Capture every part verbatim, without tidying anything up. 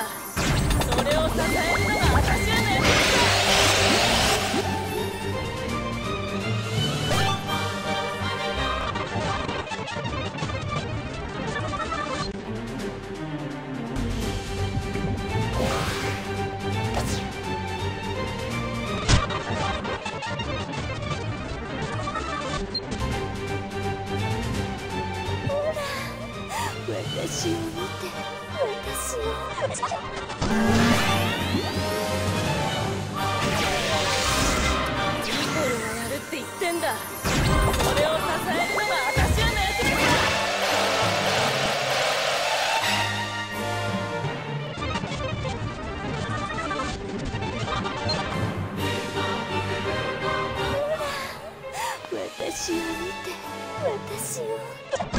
だ。それを支えるのが私らの役目だ。 私を見て、私を。 ニコルがやるって言ってんだ。それを支えるのが私らの役目だ。 私を見て、私を。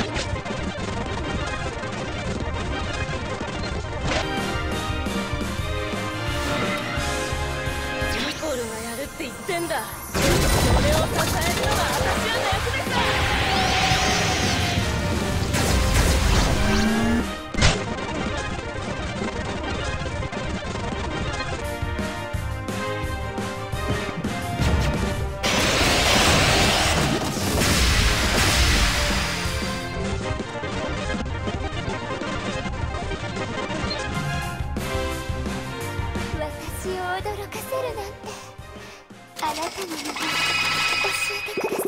ニコルがやるって言ってんだ。それを支えるのが私らの役目さ。 私を驚かせるなんて、あなたの名前教えてください。